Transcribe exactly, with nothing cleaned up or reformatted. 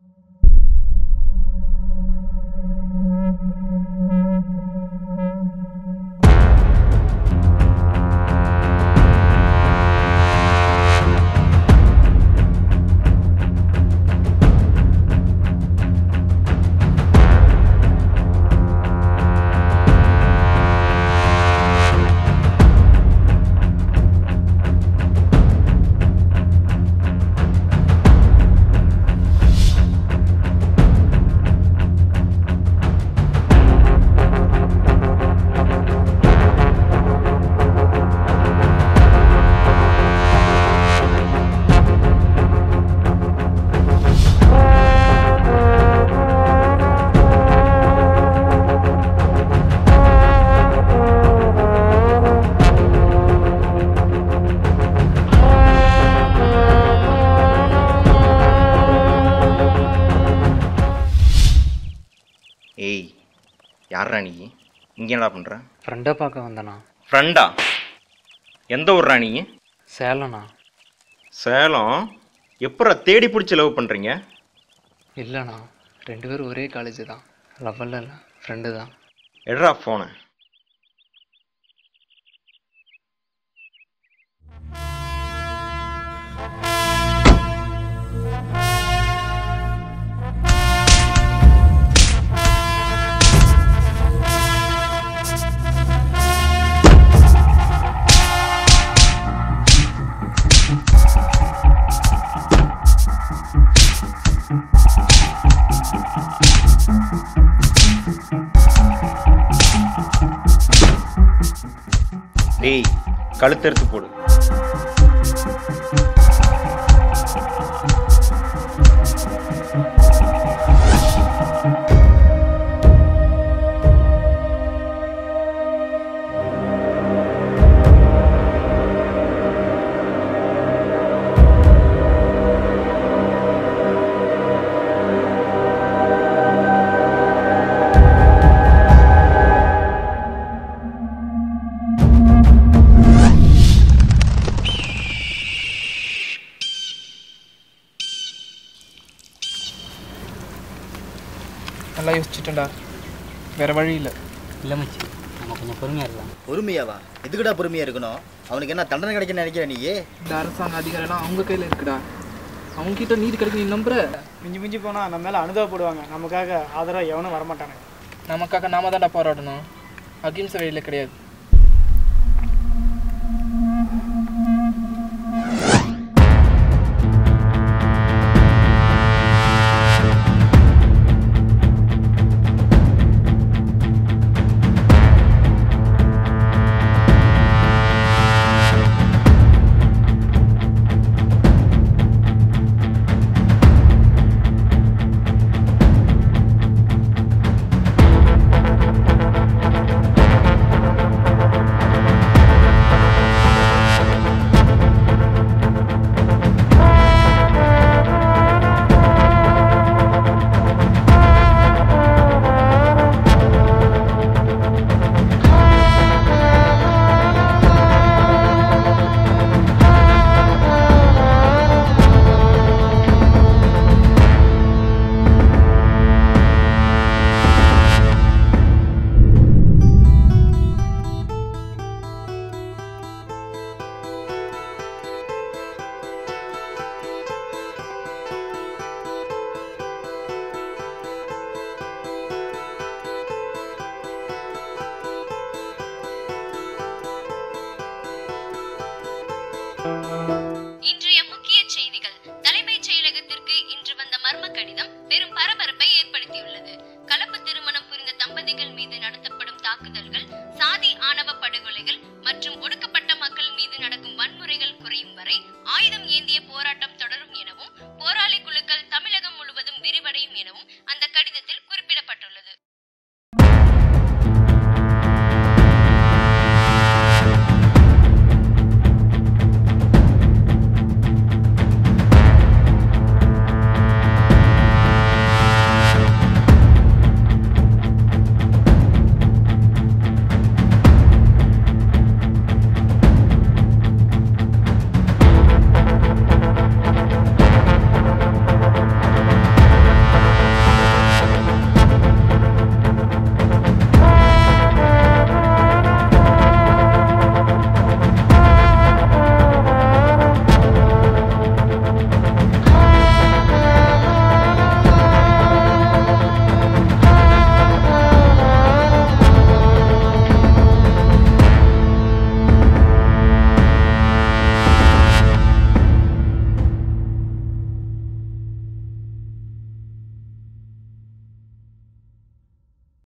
யாரா நீ இங்கே என்னடா பண்ணுற? ஃப்ரெண்டை பார்க்க வந்தேண்ணா. ஃப்ரெண்டா? எந்த ஊர்ரா நீ? சேலம்ண்ணா. சேலம்? எப்படா தேடி பிடிச்சி லவ் பண்ணுறீங்க? இல்லைண்ணா, ரெண்டு பேரும் ஒரே காலேஜ் தான். லவ்வெல்லாம் இல்லை, ஃப்ரெண்டு தான். எடுறா ஃபோனை. டேய், கழுத்தெடுத்து போடு. நல்லா யோசிச்சுட்டேன்டா, வேற வழி இல்லை. இல்லை மச்சி, நம்ம கொஞ்சம் பொறுமையாக இருக்கலாம். பொறுமையாவா? எதுக்குடா பொறுமையாக இருக்கணும்? அவனுக்கு என்ன தண்டனை கிடைக்குன்னு நினைக்கிறேன் நீ? இந்த அரசாங்க அதிகாரம்லாம் அவங்க கையில் இருக்குடா. அவங்க கிட்ட நீதி கிடைக்கும் நீ நம்புற? மிஞ்சி மிஞ்சி போனால் நம்ம மேலே அனுதாபப்படுவாங்க. நமக்காக ஆதரவாக எவனும் வரமாட்டாங்க. நமக்காக நாம தான்டா போராடணும், அகிம்சை வழியில் கிடையாது. இன்றைய முக்கிய செய்திகள். தலைமைச் செயலகத்திற்கு இன்று வந்த மர்ம கடிதம் பெரும் பரபரப்பை ஏற்படுத்தியுள்ளது. கலப்பு திருமணம் புரிந்த தம்பதிகள் மீது நடத்தப்படும் தாக்குதல்கள், சாதி ஆணவ படுகொலைகள் மற்றும்